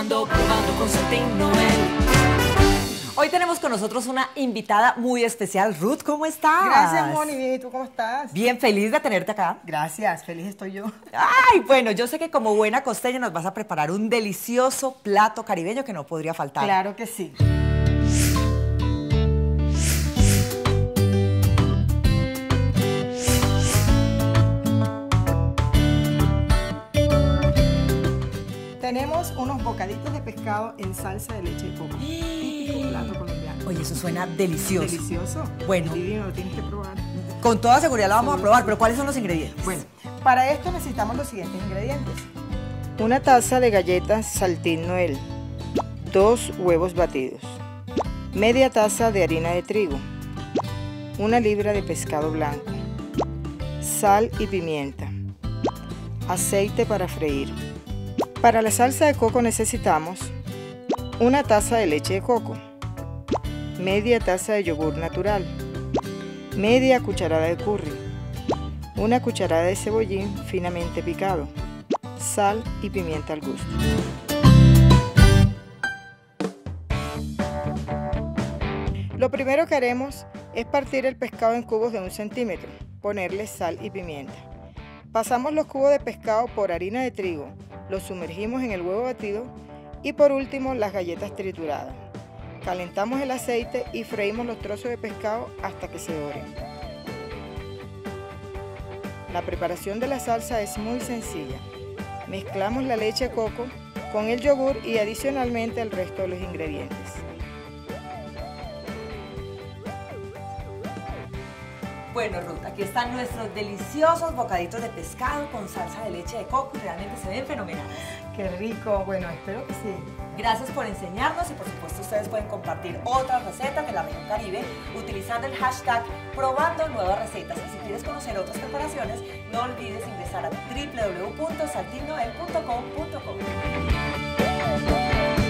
probando con Saltín Noel. Hoy tenemos con nosotros una invitada muy especial. Ruth, ¿cómo estás? Gracias, Moni. Bien, ¿y tú cómo estás? Bien, feliz de tenerte acá. Gracias, feliz estoy yo. Ay, bueno, yo sé que como buena costeña nos vas a preparar un delicioso plato caribeño que no podría faltar. Claro que sí. Tenemos unos bocaditos de pescado en salsa de leche de coco. Típico plato colombiano. Oye, eso suena delicioso. Delicioso. Bueno. Divino, lo tienes que probar. Con toda seguridad la vamos a probar, pero ¿cuáles son los ingredientes? Bueno, para esto necesitamos los siguientes ingredientes. Una taza de galletas Saltín Noel, 2 huevos batidos, media taza de harina de trigo, 1 libra de pescado blanco, sal y pimienta, aceite para freír. Para la salsa de coco necesitamos una taza de leche de coco, media taza de yogur natural, media cucharada de curry, 1 cucharada de cebollín finamente picado, sal y pimienta al gusto. Lo primero que haremos es partir el pescado en cubos de 1 centímetro, ponerle sal y pimienta. Pasamos los cubos de pescado por harina de trigo, los sumergimos en el huevo batido y por último las galletas trituradas. Calentamos el aceite y freímos los trozos de pescado hasta que se doren. La preparación de la salsa es muy sencilla. Mezclamos la leche de coco con el yogur y adicionalmente el resto de los ingredientes. Bueno, Ruth, aquí están nuestros deliciosos bocaditos de pescado con salsa de leche de coco y realmente se ven fenomenales. ¡Qué rico! Bueno, espero que sí. Gracias por enseñarnos y por supuesto ustedes pueden compartir otras recetas de la región Caribe utilizando el hashtag probando nuevas recetas. Y si quieres conocer otras preparaciones, no olvides ingresar a www.saltinnoel.com.co.